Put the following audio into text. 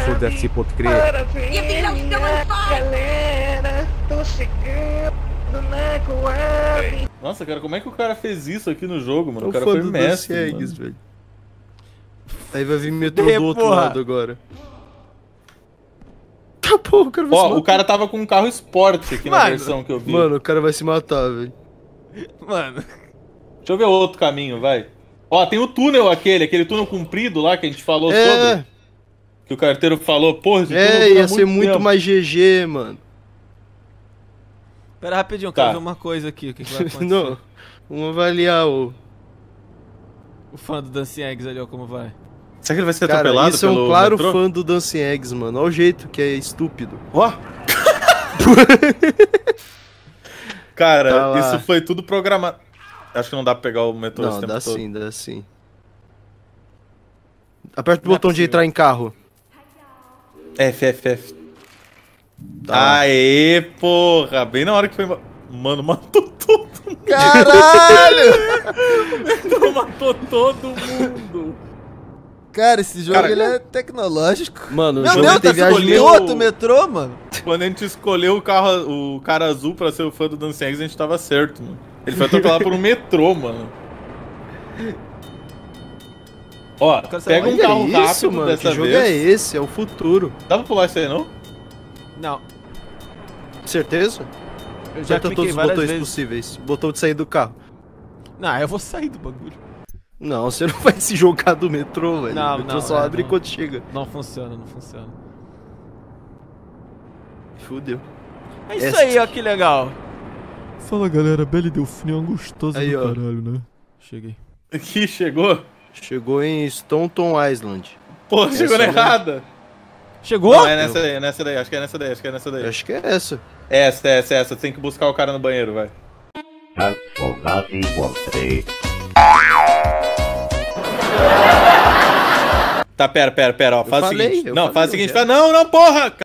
Foda-se, pode crer. Galera, tô chegando na Coab. Nossa, cara, como é que o cara fez isso aqui no jogo, mano? É O cara foi mestre, mano. velho. Aí vai vir metrô do outro porra. lado agora. Tá, porra, o cara vai se Ó, matar. o cara tava com um carro esporte aqui na Mano. versão que eu vi. Mano, o cara vai se matar, velho. Mano. Deixa eu ver outro caminho, vai. Ó, tem o túnel aquele túnel comprido lá que a gente falou sobre. Que o carteiro falou, porra, esse túnel dura Ia ser muito tempo. mais GG, mano. Pera rapidinho, Tá. quero ver uma coisa aqui. O que vai acontecer? Não, vamos avaliar o... O fã do Dancing Eggs ali, ó, como vai. Será que ele vai ser Cara, atropelado isso é um pelo claro metrô? fã do Dancing Eggs, mano. Olha o jeito que é estúpido. Ó! Cara, Tá lá. isso foi tudo programado. Acho que não dá pra pegar o metrô esse Não, tempo dá todo. sim, dá sim. Aperta o Não é botão de possível. entrar em carro. F. Tá. Aê, porra! Bem na hora que foi... Mano, matou todo mundo. Caralho! Matou todo mundo. Cara, esse jogo Cara, ele é tecnológico. Mano, o Meu jogo Deus, tem tá viagem ficando escolheu- outro metrô, mano. Quando a gente escolheu o cara azul pra ser o fã do Dancing Eggs, a gente tava certo, mano. Ele foi atropelado por um metrô, mano. Ó, quero saber- pega um Olha carro isso, rápido mano. dessa Que jogo vez. é esse? É o futuro. Dá pra pular isso aí, não? Não, Certeza? eu já Aperta cliquei todos os várias botões vezes. possíveis. Botão de sair do carro. Não, eu vou sair do bagulho. Não, você não vai se jogar do metrô, velho. Não, O metrô não, só abre não. quando chega. Não funciona, não funciona. Fudeu. É isso Esta. aí, ó, que legal. Fala galera, Bela e Delfim é uma gostosa Aí, do ó. caralho, né? Cheguei. Aqui, chegou. Chegou em Staunton Island. Pô, chegou na mesmo. errada. Chegou? Não, é nessa daí, é nessa daí. Acho que é nessa daí, acho que é nessa daí. Acho que é essa. Essa. Tem que buscar o cara no banheiro, vai. Advogati Walter. Tá, pera, ó. Faz o falei, seguinte. eu Não, falei, faz o eu seguinte. quero. Não, porra!